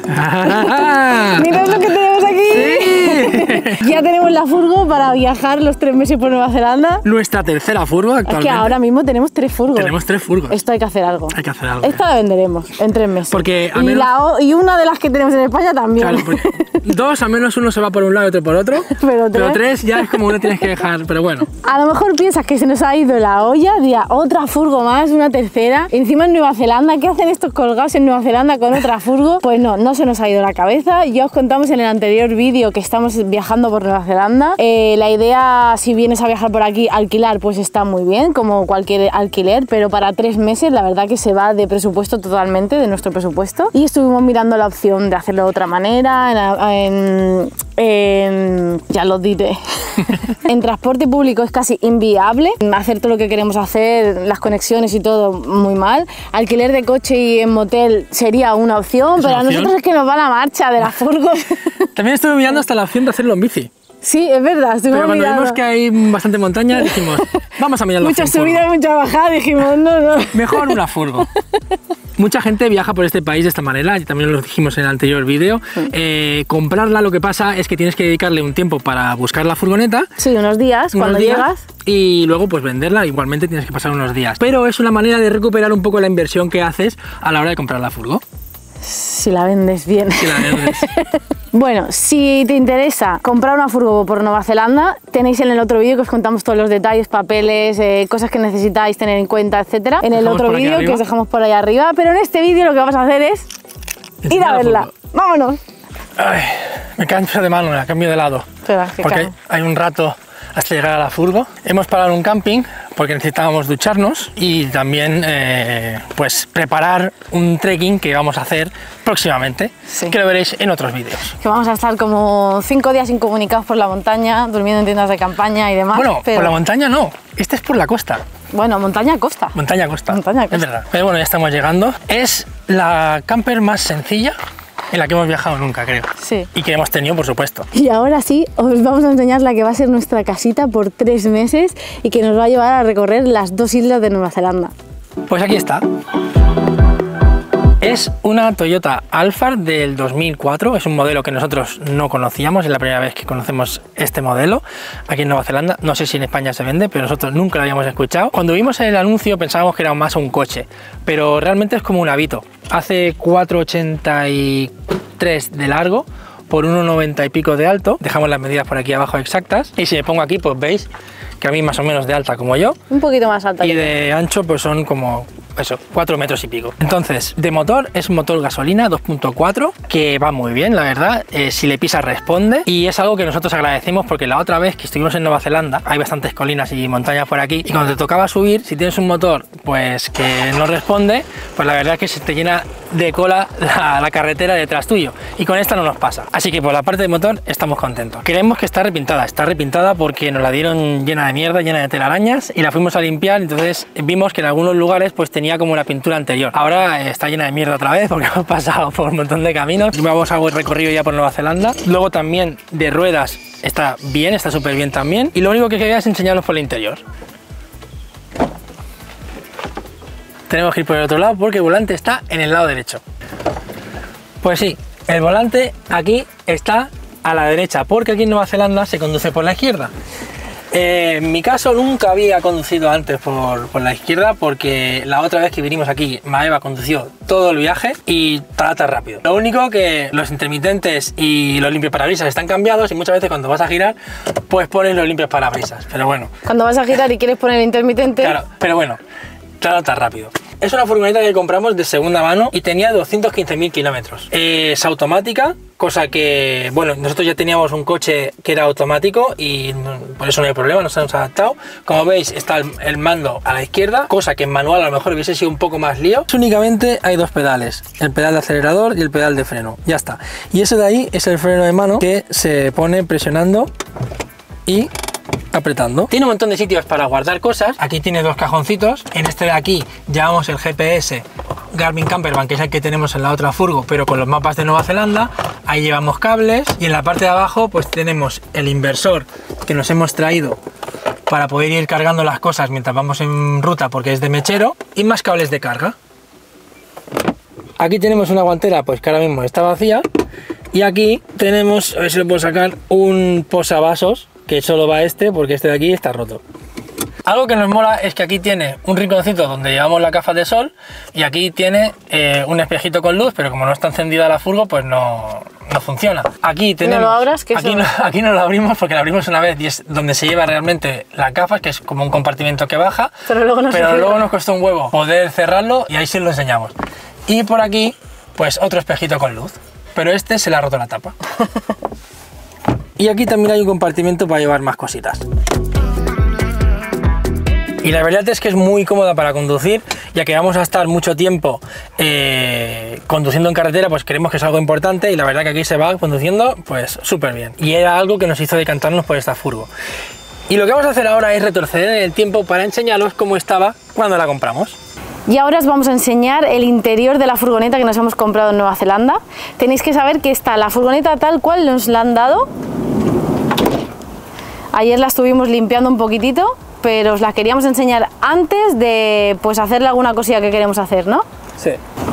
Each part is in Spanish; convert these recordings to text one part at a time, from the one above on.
Mirad lo que tenemos aquí. Sí. Ya tenemos la furgo para viajar los 3 meses por Nueva Zelanda. Nuestra tercera furgo actualmente. Es que ahora mismo tenemos 3 furgos. Tenemos 3 furgos. Esto hay que hacer algo. Hay que hacer algo. Esta la venderemos en 3 meses. Porque al menos... y una de las que tenemos en España también. Claro, porque 2 al menos uno se va por un lado y otro por otro. Pero 3 ya es como uno tienes que dejar, pero bueno. A lo mejor piensas que se nos ha ido la olla, ya otra furgo más, una tercera. Encima en Nueva Zelanda, ¿qué hacen estos colgados en Nueva Zelanda con otra furgo? Pues no se nos ha ido la cabeza. Ya os contamos en el anterior vídeo que estamos viajando por Nueva Zelanda. La idea, si vienes a viajar por aquí, alquilar, pues está muy bien, como cualquier alquiler, pero para 3 meses la verdad que se va de presupuesto totalmente, de nuestro presupuesto. Y estuvimos mirando la opción de hacerlo de otra manera, ya lo diré. En transporte público es casi inviable hacer todo lo que queremos hacer, las conexiones y todo muy mal. Alquiler de coche y en motel sería una opción, pero a nosotros es que nos va la marcha de las furgos. También estuve mirando hasta la opción de hacerlo en bici. Sí, es verdad. Pero cuando vimos que hay bastante montaña, dijimos, vamos a mirar la opción. Mucha subida y mucha bajada, dijimos, no. Mejor una furgo. Mucha gente viaja por este país de esta manera, y también lo dijimos en el anterior vídeo. Comprarla, lo que pasa es que tienes que dedicarle un tiempo para buscar la furgoneta. Sí, unos días cuando llegas. Y luego pues venderla, igualmente tienes que pasar unos días. Pero es una manera de recuperar un poco la inversión que haces a la hora de comprar la furgo. Si la vendes bien. Si la vendes. Bueno, si te interesa comprar una furgo por Nueva Zelanda, tenéis en el otro vídeo que os contamos todos los detalles, papeles, cosas que necesitáis tener en cuenta, etcétera. En el otro vídeo que os dejamos por ahí arriba. Pero en este vídeo lo que vamos a hacer es ir a verla. ¡Vámonos! Ay, me canso de mano, me cambio de lado. Porque hay un rato hasta llegar a la furgo. Hemos parado en un camping porque necesitábamos ducharnos y también pues preparar un trekking que vamos a hacer próximamente, que lo veréis en otros vídeos. Que vamos a estar como 5 días incomunicados por la montaña, durmiendo en tiendas de campaña y demás. Bueno, por la montaña no, este es por la costa. Bueno, montaña-costa. Montaña-costa. Montaña-costa. Es verdad. Pero bueno, ya estamos llegando. Es la camper más sencilla en la que hemos viajado nunca, creo. Sí. Y que hemos tenido, por supuesto. Y ahora sí, os vamos a enseñar la que va a ser nuestra casita por 3 meses y que nos va a llevar a recorrer las 2 islas de Nueva Zelanda. Pues aquí está. Es una Toyota Alphard del 2004, es un modelo que nosotros no conocíamos, es la primera vez que conocemos este modelo aquí en Nueva Zelanda. No sé si en España se vende, pero nosotros nunca lo habíamos escuchado. Cuando vimos el anuncio pensábamos que era más un coche, pero realmente es como un Avito. Hace 4,83 de largo por 1,90 y pico de alto. Dejamos las medidas por aquí abajo exactas y si me pongo aquí pues veis que a mí más o menos de alta como yo. Un poquito más alta. Y de ancho pues son como eso, 4 metros y pico. Entonces, de motor es un motor gasolina 2.4 que va muy bien, la verdad. Si le pisas responde y es algo que nosotros agradecemos porque la otra vez que estuvimos en Nueva Zelanda hay bastantes colinas y montañas por aquí y cuando te tocaba subir, si tienes un motor pues que no responde, pues la verdad es que se te llena de cola la carretera detrás tuyo y con esta no nos pasa. Así que por la parte de motor estamos contentos. Creemos que está repintada porque nos la dieron llena de mierda, llena de telarañas y la fuimos a limpiar, entonces vimos que en algunos lugares pues tenía como la pintura anterior. Ahora está llena de mierda otra vez porque hemos pasado por un montón de caminos y vamos a hacer recorrido ya por Nueva Zelanda. Luego también de ruedas está bien, está súper bien también y lo único que quería es enseñaros por el interior. Tenemos que ir por el otro lado porque el volante está en el lado derecho. Pues sí, el volante aquí está a la derecha porque aquí en Nueva Zelanda se conduce por la izquierda. En mi caso nunca había conducido antes por la izquierda porque la otra vez que vinimos aquí Maeva condució todo el viaje y trata rápido. Lo único que los intermitentes y los limpiaparabrisas están cambiados y muchas veces cuando vas a girar pues pones los limpiaparabrisas, pero bueno. Cuando vas a girar y quieres poner el intermitente... Claro, pero bueno, trata rápido. Es una furgoneta que compramos de segunda mano y tenía 215.000 kilómetros. Es automática, cosa que, bueno, nosotros ya teníamos un coche que era automático y por eso no hay problema, nos hemos adaptado. Como veis está el mando a la izquierda, cosa que en manual a lo mejor hubiese sido un poco más lío. Únicamente hay 2 pedales, el pedal de acelerador y el pedal de freno, ya está. Y ese de ahí es el freno de mano que se pone presionando y apretando. Tiene un montón de sitios para guardar cosas. Aquí tiene 2 cajoncitos. En este de aquí llevamos el GPS Garmin Campervan, que es el que tenemos en la otra furgo, pero con los mapas de Nueva Zelanda. Ahí llevamos cables y en la parte de abajo pues tenemos el inversor que nos hemos traído para poder ir cargando las cosas mientras vamos en ruta porque es de mechero y más cables de carga. Aquí tenemos una guantera, pues que ahora mismo está vacía. Y aquí tenemos, a ver si lo puedo sacar, un posavasos, que solo va porque este de aquí está roto. Algo que nos mola es que aquí tiene un rinconcito donde llevamos las gafas de sol y aquí tiene un espejito con luz, pero como no está encendida la furgo, pues no funciona. Aquí tenemos, ¿No lo abras? ¿Qué aquí no lo abrimos porque lo abrimos una vez y es donde se lleva realmente las gafas, que es como un compartimento que baja, pero luego nos costó un huevo poder cerrarlo y ahí sí lo enseñamos. Y por aquí, pues otro espejito con luz, pero este se le ha roto la tapa. Y aquí también hay un compartimento para llevar más cositas. Y la verdad es que es muy cómoda para conducir, ya que vamos a estar mucho tiempo conduciendo en carretera, pues creemos que es algo importante y la verdad que aquí se va conduciendo pues súper bien. Y era algo que nos hizo decantarnos por esta furgo. Y lo que vamos a hacer ahora es retroceder en el tiempo para enseñaros cómo estaba cuando la compramos. Y ahora os vamos a enseñar el interior de la furgoneta que nos hemos comprado en Nueva Zelanda. Tenéis que saber que está la furgoneta tal cual nos la han dado. Ayer la estuvimos limpiando un poquitito, pero os la queríamos enseñar antes de pues hacerle alguna cosilla que queremos hacer, ¿no? Sí.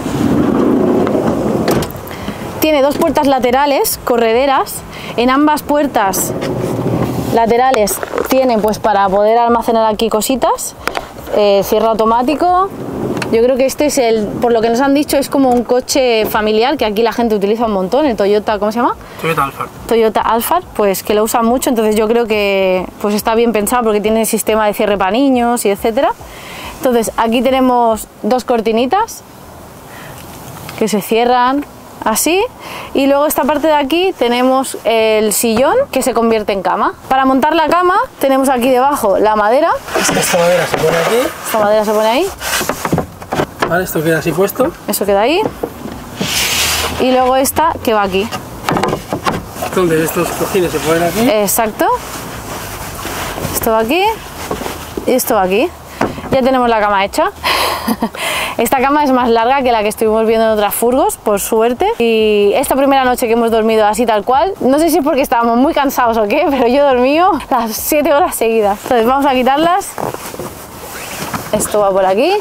Tiene dos puertas laterales, correderas. En ambas puertas laterales tiene pues para poder almacenar aquí cositas. Cierre automático. Yo creo que este es por lo que nos han dicho, es como un coche familiar que aquí la gente utiliza un montón, el Toyota, ¿cómo se llama? Toyota Alphard. Toyota Alphard, pues que lo usan mucho, entonces yo creo que pues está bien pensado porque tiene sistema de cierre para niños y etcétera. Entonces aquí tenemos dos cortinitas que se cierran así, y luego esta parte de aquí tenemos el sillón que se convierte en cama. Para montar la cama tenemos aquí debajo la madera. Esta madera se pone aquí. Esta madera se pone ahí. Vale, esto queda así puesto. Eso queda ahí. Y luego esta que va aquí. Entonces estos cojines se ponen aquí. Exacto. Esto va aquí y esto va aquí. Ya tenemos la cama hecha. Esta cama es más larga que la que estuvimos viendo en otras furgos, por suerte. Y esta primera noche que hemos dormido así tal cual, no sé si es porque estábamos muy cansados o qué, pero yo he dormido las 7 horas seguidas. Entonces vamos a quitarlas. Esto va por aquí.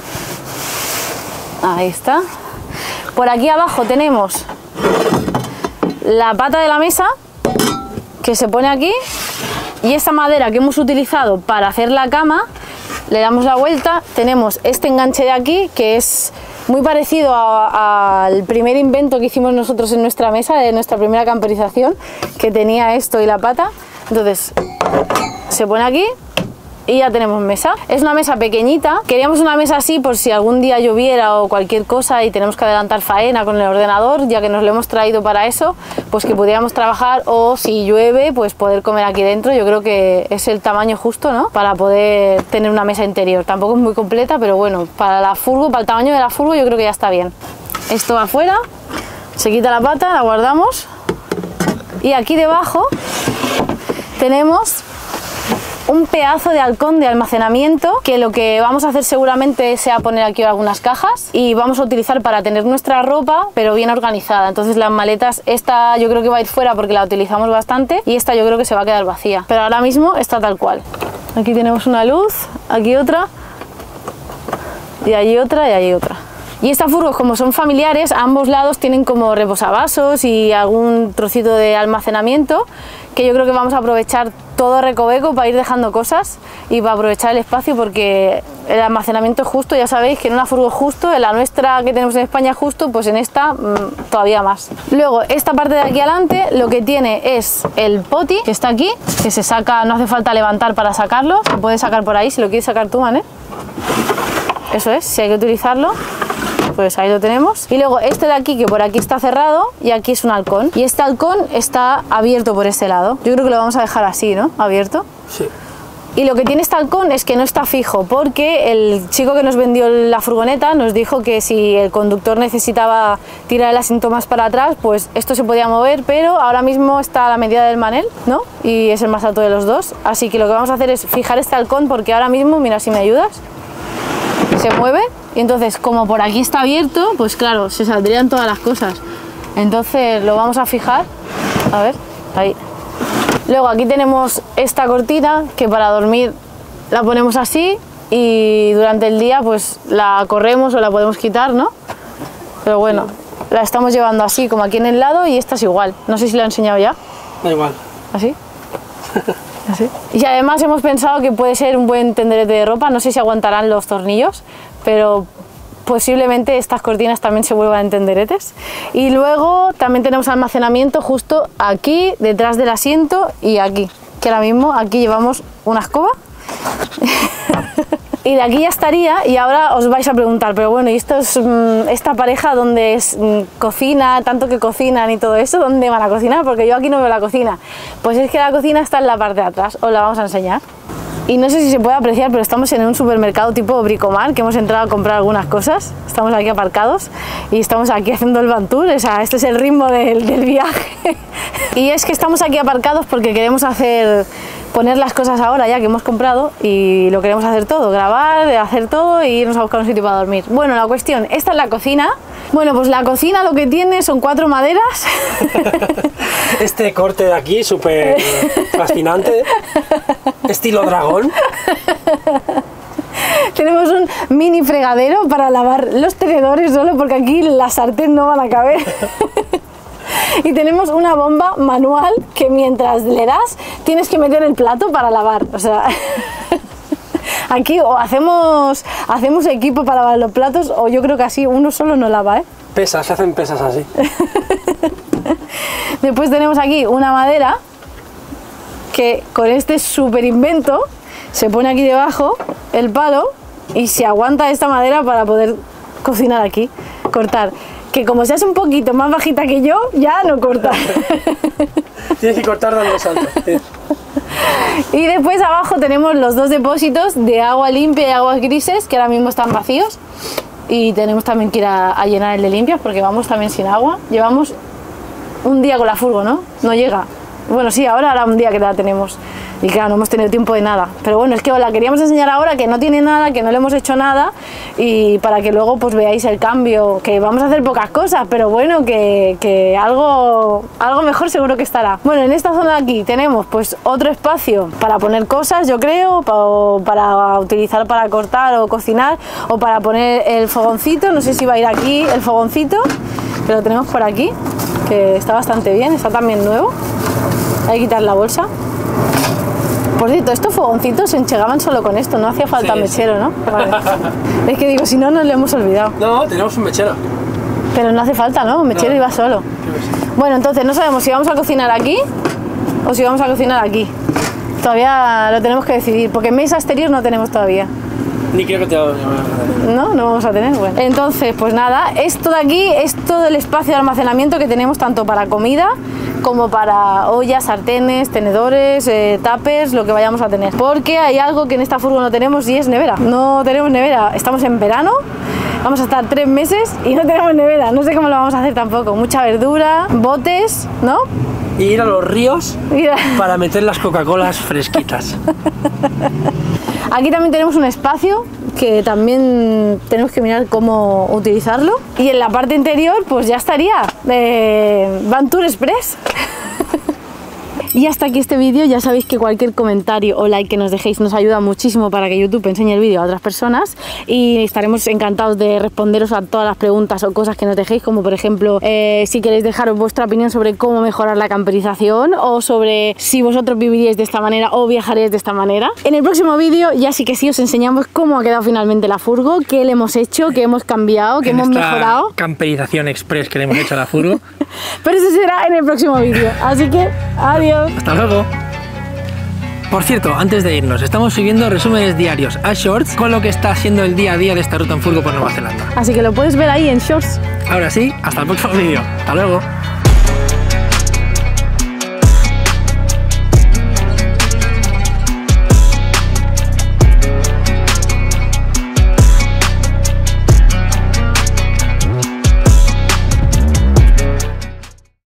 Ahí está. Por aquí abajo tenemos la pata de la mesa que se pone aquí, y esta madera que hemos utilizado para hacer la cama, le damos la vuelta, tenemos este enganche de aquí que es muy parecido al primer invento que hicimos nosotros en nuestra mesa, de nuestra primera camperización, que tenía esto y la pata. Entonces se pone aquí y ya tenemos mesa. Es una mesa pequeñita, queríamos una mesa así por si algún día lloviera o cualquier cosa y tenemos que adelantar faena con el ordenador, ya que nos lo hemos traído para eso, pues que pudiéramos trabajar, o si llueve pues poder comer aquí dentro. Yo creo que es el tamaño justo, ¿no?, para poder tener una mesa interior. Tampoco es muy completa, pero bueno, para la furgo, para el tamaño de la furgo, yo creo que ya está bien. Esto va afuera, se quita la pata, la guardamos, y aquí debajo tenemos un pedazo de halcón de almacenamiento, que lo que vamos a hacer seguramente sea poner aquí algunas cajas y vamos a utilizar para tener nuestra ropa, pero bien organizada. Entonces las maletas, esta yo creo que va a ir fuera porque la utilizamos bastante, y esta yo creo que se va a quedar vacía, pero ahora mismo está tal cual. Aquí tenemos una luz, aquí otra, y allí otra, y allí otra. Y estas furgos, como son familiares, a ambos lados tienen como reposavasos y algún trocito de almacenamiento, que yo creo que vamos a aprovechar todo recoveco para ir dejando cosas y para aprovechar el espacio, porque el almacenamiento es justo. Ya sabéis que en una furgo es justo, en la nuestra que tenemos en España es justo, pues en esta todavía más. Luego esta parte de aquí adelante lo que tiene es el poti, que está aquí, que se saca, no hace falta levantar para sacarlo, se puede sacar por ahí si lo quieres sacar tú, ¿eh? Eso es, si hay que utilizarlo, pues ahí lo tenemos. Y luego este de aquí, que por aquí está cerrado, y aquí es un halcón, y este halcón está abierto por este lado. Yo creo que lo vamos a dejar así, ¿no?, abierto. Sí. Y lo que tiene este halcón es que no está fijo, porque el chico que nos vendió la furgoneta nos dijo que si el conductor necesitaba tirar el asiento más para atrás, pues esto se podía mover, pero ahora mismo está a la medida del Manel, ¿no?, y es el más alto de los dos. Así que lo que vamos a hacer es fijar este halcón, porque ahora mismo, mira si me ayudas, se mueve, y entonces como por aquí está abierto, pues claro, se saldrían todas las cosas. Entonces lo vamos a fijar, a ver, ahí. Luego aquí tenemos esta cortina, que para dormir la ponemos así, y durante el día pues la corremos o la podemos quitar, ¿no? Pero bueno, la estamos llevando así, como aquí en el lado, y esta es igual. No sé si la he enseñado ya. Da igual. ¿Así? Así. Y además hemos pensado que puede ser un buen tenderete de ropa. No sé si aguantarán los tornillos, pero posiblemente estas cortinas también se vuelvan en tenderetes. Y luego también tenemos almacenamiento justo aquí, detrás del asiento y aquí. Que ahora mismo aquí llevamos una escoba. Y de aquí ya estaría, y ahora os vais a preguntar, pero bueno, ¿y esta pareja dónde es? ¿Cocina? Tanto que cocinan y todo eso, ¿dónde van a cocinar? Porque yo aquí no veo la cocina. Pues es que la cocina está en la parte de atrás, os la vamos a enseñar. Y no sé si se puede apreciar, pero estamos en un supermercado tipo Bricomart, que hemos entrado a comprar algunas cosas. Estamos aquí aparcados y estamos aquí haciendo el van tour, o sea, este es el ritmo del viaje. Y es que estamos aquí aparcados porque queremos poner las cosas ahora ya que hemos comprado y lo queremos hacer todo, grabar, hacer todo y irnos a buscar un sitio para dormir. Bueno, la cuestión, esta es la cocina. Bueno, pues la cocina lo que tiene son 4 maderas. Este corte de aquí, súper fascinante, estilo dragón. Tenemos un mini fregadero para lavar los tenedores solo porque aquí las sartén no van a caber. Y tenemos una bomba manual que mientras le das tienes que meter el plato para lavar, o sea, aquí o hacemos equipo para lavar los platos o yo creo que así uno solo no lava, ¿eh? Pesas, se hacen pesas así. Después tenemos aquí una madera que con este super invento se pone aquí debajo el palo y se aguanta esta madera para poder cocinar aquí, cortar. Que como seas un poquito más bajita que yo, ya no corta. Tienes que cortar dando saltos. Y después abajo tenemos los 2 depósitos de agua limpia y aguas grises, que ahora mismo están vacíos. Y tenemos también que ir a llenar el de limpias, porque vamos también sin agua. Llevamos un día con la furgo, ¿no? No llega. Bueno, sí, ahora hará un día que la tenemos. Y claro, no hemos tenido tiempo de nada. Pero bueno, es que os la queríamos enseñar ahora, que no tiene nada, que no le hemos hecho nada. Y para que luego pues veáis el cambio, que vamos a hacer pocas cosas, pero bueno, que algo mejor seguro que estará. Bueno, en esta zona de aquí tenemos pues otro espacio para poner cosas, yo creo, para utilizar para cortar o cocinar, o para poner el fogoncito. No sé si va a ir aquí el fogoncito, pero lo tenemos por aquí, que está bastante bien, está también nuevo. Hay que quitar la bolsa. Por cierto, estos fogoncitos se enchegaban solo con esto, no hacía falta mechero, ¿no? Vale. Es que digo, si no, nos lo hemos olvidado. No, tenemos un mechero. Pero no hace falta, ¿no? Un mechero iba solo. Bueno, entonces no sabemos si vamos a cocinar aquí o si vamos a cocinar aquí. Todavía lo tenemos que decidir, porque mesa exterior no tenemos todavía. Ni creo que te vamos a tener. No vamos a tener. Bueno. Entonces, pues nada, esto de aquí es todo el espacio de almacenamiento que tenemos tanto para comida como para ollas, sartenes, tenedores, tuppers, lo que vayamos a tener. Porque hay algo que en esta furgo no tenemos y es nevera. No tenemos nevera, estamos en verano, vamos a estar 3 meses y no tenemos nevera. No sé cómo lo vamos a hacer tampoco. Mucha verdura, botes, ¿no? Y ir a los ríos para meter las Coca-Colas fresquitas. Aquí también tenemos un espacio que también tenemos que mirar cómo utilizarlo. Y en la parte interior pues ya estaría Van Tour Express. Y hasta aquí este vídeo. Ya sabéis que cualquier comentario o like que nos dejéis nos ayuda muchísimo para que YouTube enseñe el vídeo a otras personas, y estaremos encantados de responderos a todas las preguntas o cosas que nos dejéis, como por ejemplo si queréis dejaros vuestra opinión sobre cómo mejorar la camperización, o sobre si vosotros viviríais de esta manera o viajaríais de esta manera. En el próximo vídeo ya sí que sí os enseñamos cómo ha quedado finalmente la furgo, qué le hemos hecho, qué hemos cambiado, qué hemos mejorado. Camperización express que le hemos hecho a la furgo. Pero eso será en el próximo vídeo, así que adiós. Hasta luego. Por cierto, antes de irnos, estamos subiendo resúmenes diarios a Shorts con lo que está siendo el día a día de esta ruta en furgo por Nueva Zelanda. Así que lo puedes ver ahí en Shorts. Ahora sí, hasta el próximo vídeo. Hasta luego.